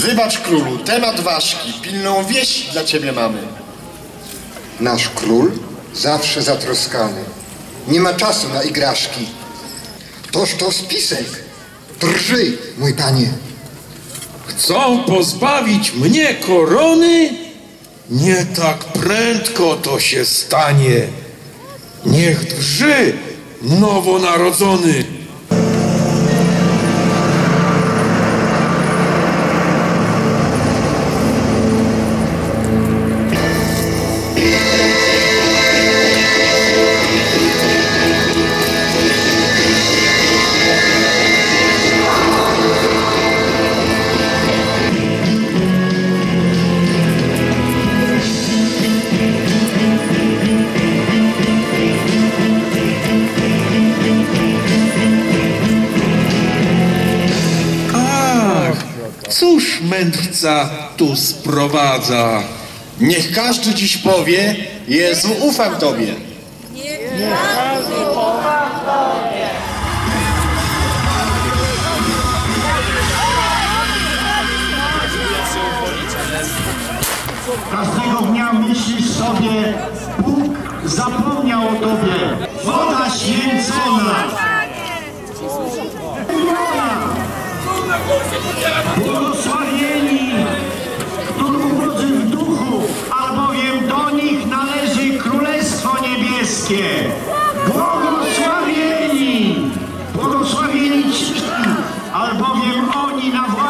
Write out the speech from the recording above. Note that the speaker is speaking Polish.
Wybacz, królu, temat ważki, pilną wieść dla ciebie mamy. Nasz król zawsze zatroskany. Nie ma czasu na igraszki. Toż to spisek. Drżyj, mój panie. Chcą pozbawić mnie korony? Nie tak prędko to się stanie. Niech drży nowonarodzony. Cóż mędrca tu sprowadza? Niech każdy dziś powie, Jezu, ufam Tobie. Każdego dnia myślisz sobie, Bóg zapomniał o Tobie. Woda święcona. Błogosławieni, którzy ubodzy w duchu, albowiem do nich należy Królestwo Niebieskie. Błogosławieni ci, albowiem oni na